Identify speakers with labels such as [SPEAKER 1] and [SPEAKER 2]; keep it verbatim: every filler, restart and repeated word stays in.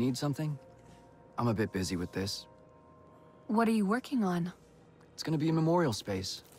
[SPEAKER 1] Need something? I'm a bit busy with this.
[SPEAKER 2] What are you working on?
[SPEAKER 1] It's gonna be a memorial space.